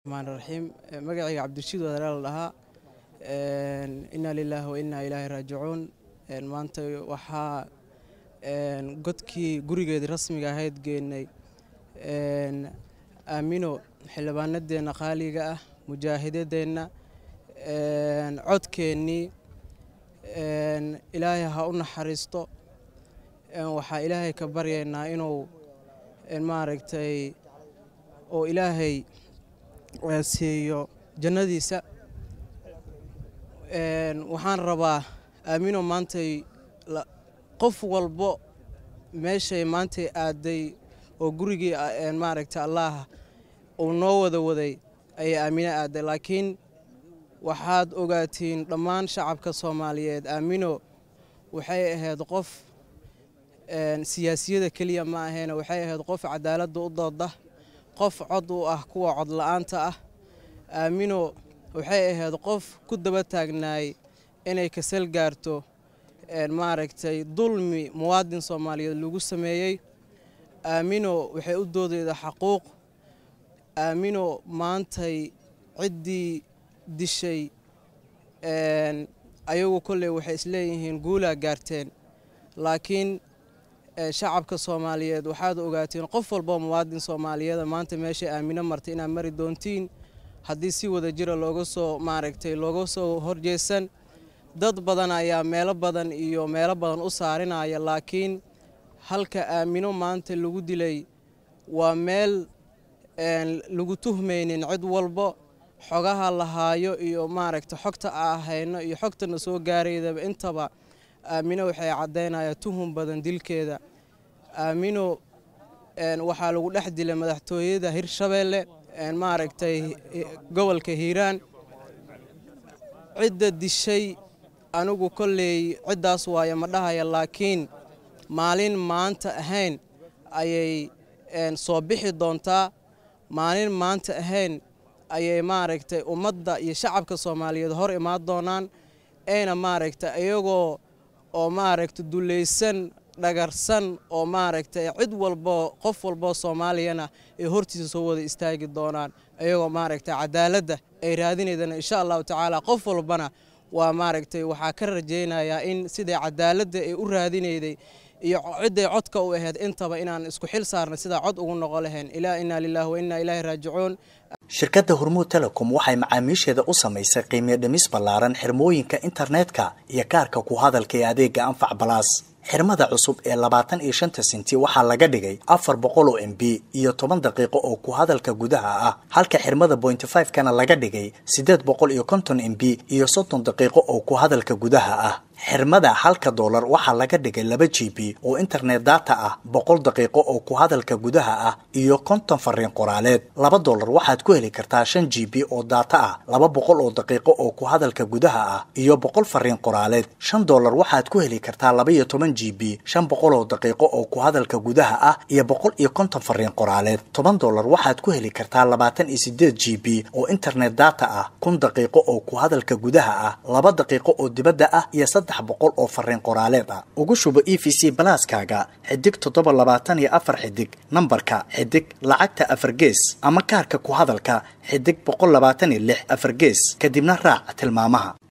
الرحمن الرحيم مقعي عبد الشيد ودلال لها إنا لله وإنا إليه راجعون maanta waxaa godkii gurigeeda rasmiga ahayd geynay aamino xildhibaanadeena qaaliga ah mujaahidadeena codkeennii ilaahay ha u naxariisto waxaa ilaahay ka baryaynaa inuu maaragtay oo ilaahay siiyo jannadiisa waxaan rabaa aamino maantay qof walbo meeshay maantay aaday oo gurigii maaragtay Allah uu noo wada waday ay aamino aaday laakiin waxaad ogaatiin dhammaan shacabka Soomaaliyeed aamino waxay ahayd qof siyaasiyada kaliya ma ahayn waxay ahayd qof cadaalad u dooda qof cod u ah kuwa cod la'aanta ah aamino waxay ahayd qof ku daba taagnaay inay ka sal gaarto maaragtay dulmi muwaadin Soomaaliyeed lagu sameeyay aamino waxay u doodayda xuquuq aamino maantay cidii dishay ayagu kullee waxay isleeyihiin guula gaarteen laakiin shacabka Soomaaliyeed waxaad ogaateen qof walba muwaadin Soomaaliyeed maanta meesha aamino martay inaa mari doontiin haddii si wada jira looga soo maaragtay looga soo horjeesan dad badan ayaa meelo badan iyo meelo badan u saarinaya laakiin halka aamino maanta lagu dilay waa meel lagu tuhmaynin cid walba xogaha la haayo iyo maaragtay xogta ahayno iyo xogtana soo gaareydaba intaba aamino waxay cadeynayaan tuhum badan dilkeeda aamino waxaa lagu dhex dilay madaxtooyada Hirshabeelle maaragtay gobolka Hiiraan cidda dishay anigu kolley cidaas waaye ma dhahaya laakiin maalin maanta ahayn ayay soo bixi doontaa maalin maanta ahayn ayay maaragtay ummadda iyo shacabka Soomaaliyeed hor imaan doonaan ayna maaragtay ayagoo oo maaragtay duuleysan dhagarsan oo maaragtay cid walba qof walba Soomaaliyana ay hortiisa soo wada istaagi doonaan ayagoo maaragtay cadaaladda ay raadinayaan insha Allah taala qof walbana waa maaragtay waxa ka rajeynayaa in sida cadaaladda ay u raadinayday iyo ciday codka u ahayd intaba inaan isku xil saarno sida cod ugu noqon lahayn ilaa inna lillahi wa inna ilayhi raaji'uun shirkadda Hormuud Telecom waxay macaamiisheeda u samaysay qiimo dhimis ballaaran xirmooyinka internetka iyo kaarka ku hadalka ee adeega Anfac Plus xirmada cusub ee 25 senti waxaa laga dhigay 400 MB iyo 10 daqiiqo oo ku hadalka gudaha ah halka xirmada 0.5 kana laga dhigay 850 MB iyo 30 daqiiqo oo ku hadalka gudaha ah xirmada $1 waxaa laga dhigay 2 GB oo internet data ah 100 daqiiqo oo ku hadalka gudaha ah iyo 50 fariin qoraaleed $2 waxaad ku heli kartaa 5 GB oo data ah 200 oo daqiiqo oo ku hadalka gudaha ah iyo 100 fariin qoraaleed $5 waxaad ku heli kartaa 12 GB 500 oo daqiiqo oo ku hadalka gudaha ah iyo 150 fariin qoraaleed $10 waxaad ku heli kartaa 28 GB oo internet data ah 1000 daqiiqo oo ku hadalka gudaha ah 2 daqiiqo oo dibadda ah iyo 300 oo fariin qoraaleed ah ugu shubo EVC Plus-kaaga xidig 724 xidig nambarka xidig lacagta 4 gees ama kaarka ku hadalka xidig 126 4 gees kadibna raac tilmaamaha